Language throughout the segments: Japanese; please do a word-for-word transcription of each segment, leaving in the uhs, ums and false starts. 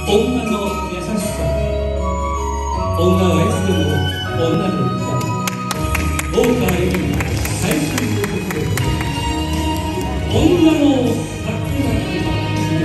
女の優しさ、女はいつでも女でいたい。大川恵美の最終予告で女の桜島。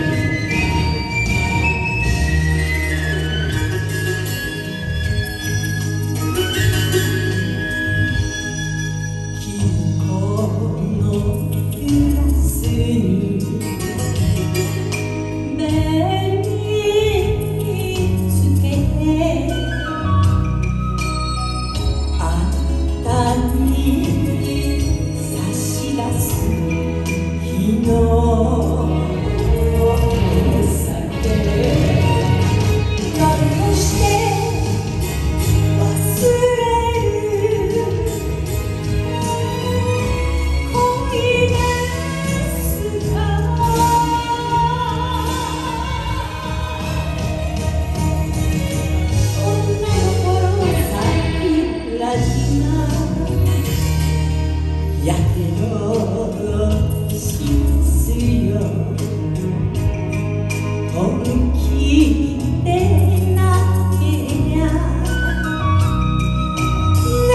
やけどしますよ本気でなけりゃね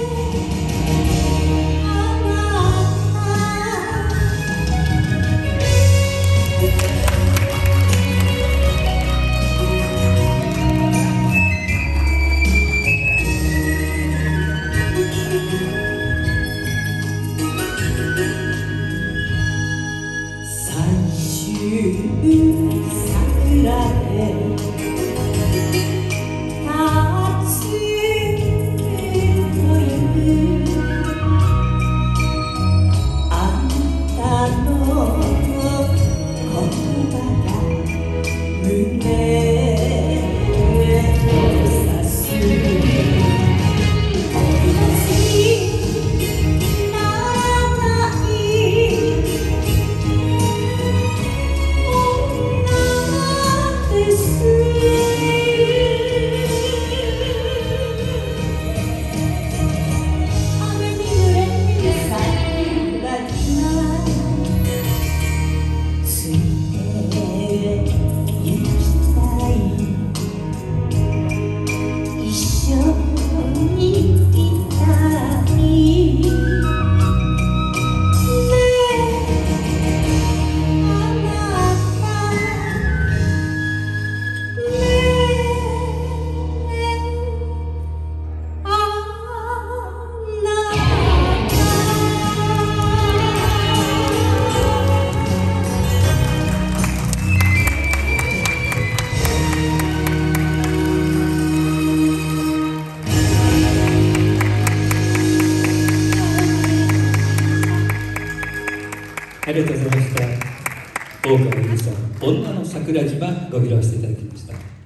えあな桜で立つというあんたの言葉が胸を刺すありがとうございました。大川由里さん、女の桜島ご披露していただきました。